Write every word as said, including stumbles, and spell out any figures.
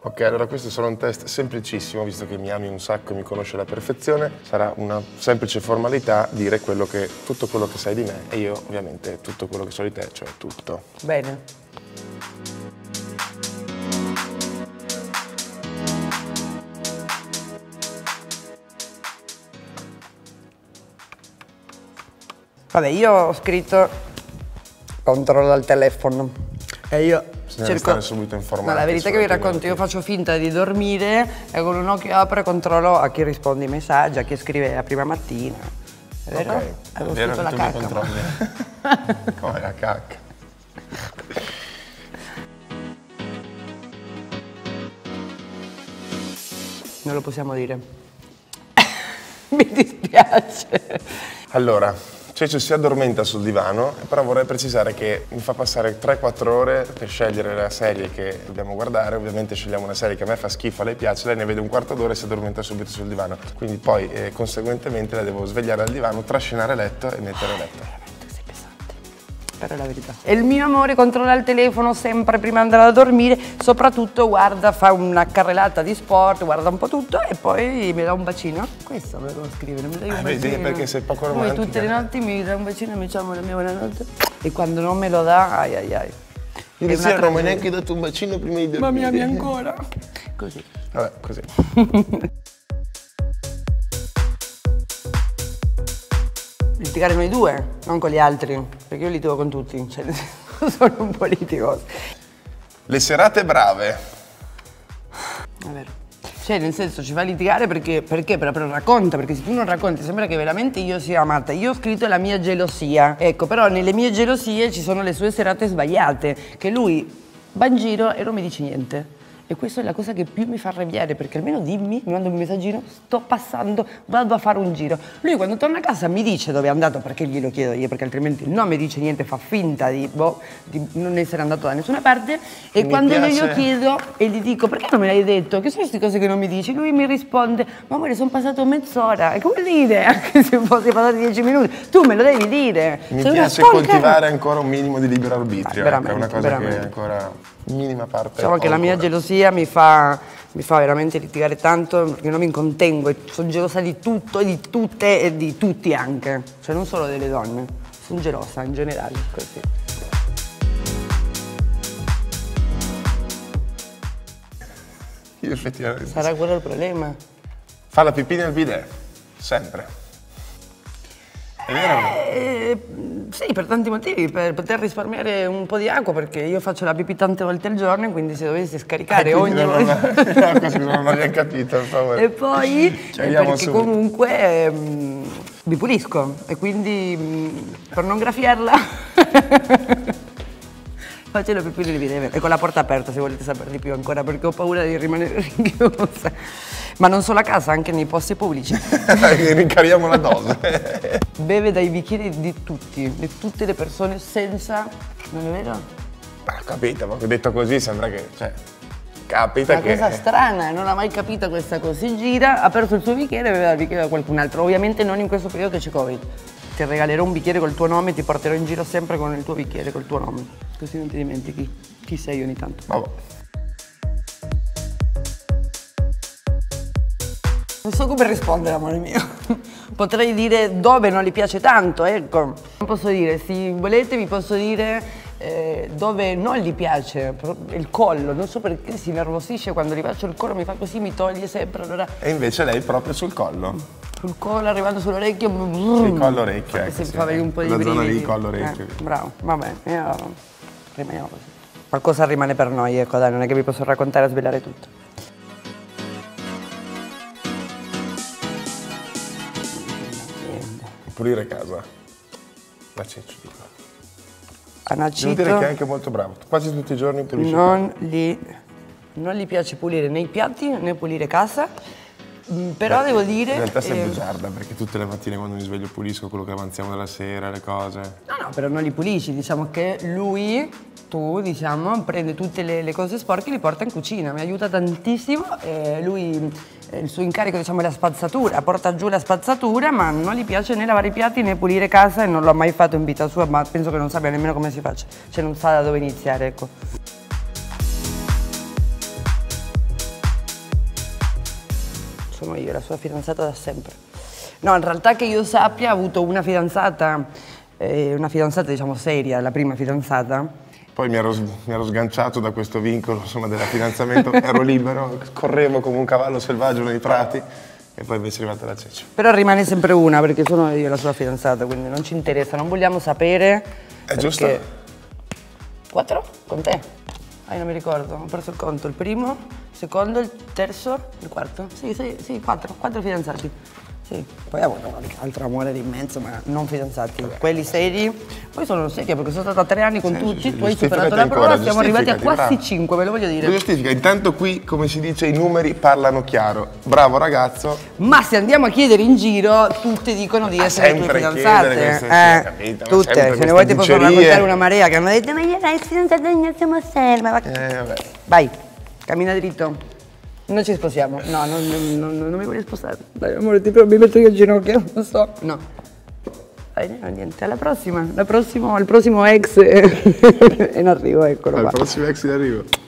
Ok, allora questo sarà un test semplicissimo, visto che mi ami un sacco e mi conosci alla perfezione. Sarà una semplice formalità dire quello che, tutto quello che sai di me e io ovviamente tutto quello che so di te, cioè tutto. Bene. Vabbè, io ho scritto controllo al telefono e io Bisogna cerco... stare subito informati. Ma la verità è che vi racconto, io faccio finta di dormire e con un occhio apro e controllo a chi risponde i messaggi, a chi scrive la prima mattina. È vero? Ok, Avevo è vero scritto che la tu mi cacca. controlli. Come la cacca? Non lo possiamo dire. Mi dispiace. Allora, Ceccio si addormenta sul divano, però vorrei precisare che mi fa passare tre quattro ore per scegliere la serie che dobbiamo guardare. Ovviamente scegliamo una serie che a me fa schifo, a lei piace, lei ne vede un quarto d'ora e si addormenta subito sul divano. Quindi poi, eh, conseguentemente, la devo svegliare dal divano, trascinare a letto e mettere a letto. Però è la verità. E il mio amore controlla il telefono sempre prima di andare a dormire, soprattutto guarda, fa una carrellata di sport, guarda un po' tutto e poi mi dà un bacino. Questo me lo devo scrivere, mi dai un Eh, bacino. vedi, perché sei poco Poi romantica. tutte le notti mi dà un bacino e mi diciamo la mia buonanotte. E quando non me lo dà, ai ai ai. Ieri È una sera non mi hai tragedia. neanche dato un bacino prima di dormire. Ma mi ami ancora? Così. Vabbè, così. Litigare noi due, non con gli altri, perché io litigo con tutti, cioè sono un politico. Le serate brave. È vero. Cioè, nel senso, ci fa litigare perché, perché però, però racconta, perché se tu non racconti sembra che veramente io sia amata. Io ho scritto la mia gelosia, ecco, però nelle mie gelosie ci sono le sue serate sbagliate, che lui va in giro e non mi dice niente. E questa è la cosa che più mi fa arrabbiare, perché almeno dimmi, mi manda un messaggino, sto passando, vado a fare un giro. Lui quando torna a casa mi dice dove è andato, perché glielo chiedo io, perché altrimenti non mi dice niente, fa finta di, boh, di non essere andato da nessuna parte. E Mi quando piace. io glielo chiedo e gli dico perché non me l'hai detto, che sono queste cose che non mi dici, lui mi risponde, ma amore sono passato mezz'ora, e come dire, anche se fosse passato dieci minuti, tu me lo devi dire. Mi Sei una piace stalker. coltivare ancora un minimo di libero arbitrio, Ah, ecco, è una veramente, cosa veramente. che è ancora minima parte. Diciamo che ho la mia ancora. gelosia mi fa, mi fa veramente litigare tanto perché non mi contengo e sono gelosa di tutto e di tutte e di tutti anche, cioè non solo delle donne, sono gelosa in generale, così. Io effettivamente. Sarà quello il problema? Fa la pipì nel bidet, sempre. È vero? Eh, sì, per tanti motivi, per poter risparmiare un po' di acqua perché io faccio la pipì tante volte al giorno e quindi se dovessi scaricare Eh, quindi ogni non, no, così non abbiamo capito, per favore. E poi Ci eh, arriviamo perché subito. comunque ehm, mi pulisco e quindi mh, per non graffiarla faccio la pipì nel bidet e con la porta aperta se volete sapere di più ancora perché ho paura di rimanere rinchiusa. Ma non solo a casa, anche nei posti pubblici. Rincariamo la dose. Beve dai bicchieri di tutti, di tutte le persone senza... non è vero? Ma capito, ma detto così sembra che, cioè, capita Una che... cosa strana, non ha mai capito questa cosa. Si gira, ha perso il suo bicchiere e beveva il bicchiere da qualcun altro. Ovviamente non in questo periodo che c'è Covid. Ti regalerò un bicchiere col tuo nome e ti porterò in giro sempre con il tuo bicchiere col tuo nome. Così non ti dimentichi chi sei ogni tanto. Vabbè. Non so come rispondere, amore mio. Potrei dire dove non gli piace tanto, ecco. Non posso dire, se volete vi posso dire eh, dove non gli piace, il collo. Non so perché si nervosisce quando gli faccio il collo, mi fa così, mi toglie sempre, allora... E invece lei proprio sul collo. Sul collo, arrivando sull'orecchio... Sì, collo orecchio, ecco. Si sì, fa venire un po' di la brividi. zona lì, collo orecchio. Eh, bravo, vabbè, io rimaniamo così. Qualcosa rimane per noi, ecco, dai, non è che vi posso raccontare e svelare tutto. Pulire casa. La Ceccio, dico. Devo Anacito dire che è anche molto bravo. Quasi tutti i giorni pulisce non gli, non gli piace pulire né i piatti né pulire casa, mm, però Beh, devo dire... In realtà sei eh, bugiarda, perché tutte le mattine quando mi sveglio pulisco quello che avanziamo della sera, le cose. No, no, però non li pulisci, diciamo che lui, tu, diciamo, prende tutte le, le cose sporche e li porta in cucina, mi aiuta tantissimo, e lui, eh, il suo incarico, diciamo, è la spazzatura, porta giù la spazzatura, ma non gli piace né lavare i piatti né pulire casa e non l'ho mai fatto in vita sua, ma penso che non sappia nemmeno come si faccia, cioè non sa da dove iniziare, ecco. sono io, la sua fidanzata da sempre. No, in realtà che io sappia ha avuto una fidanzata, eh, una fidanzata diciamo seria, la prima fidanzata. Poi mi ero, mi ero sganciato da questo vincolo, insomma, del fidanzamento, ero libero, correvo come un cavallo selvaggio nei prati e poi invece è arrivata la Cece. Però rimane sempre una, perché sono io la sua fidanzata, quindi non ci interessa, non vogliamo sapere. È giusto? Quattro? Con te? Ah, io non mi ricordo, ho perso il conto. Il primo, il secondo, il terzo, il quarto? Sì, sì, sì, quattro, quattro fidanzati. Sì, poi avevo qualche altro amore di mezzo, ma non fidanzati. Vabbè. Quelli seri, poi sono seria perché sono stata tre anni con sì, tutti, tu hai superato la prova, siamo arrivati a quasi cinque, ve lo voglio dire. Lo giustifica, intanto qui, come si dice, i numeri parlano chiaro. Bravo ragazzo. Ma se andiamo a chiedere in giro, tutte dicono di essere tue fidanzate. Queste, eh, capito, tutte, se ne vuoi ti posso raccontare una marea che hanno detto ma io ero il fidanzato di Ignazio Mossel, ma va... Eh, vabbè. Vai, cammina dritto. Non ci sposiamo, no, non, non, non, non mi voglio spostare. Dai amore, ti prego, mi metto io in ginocchio, non so. No. Dai, no, niente, alla prossima. Al prossimo, al prossimo ex è in arrivo, eccolo Al qua. prossimo ex in arrivo.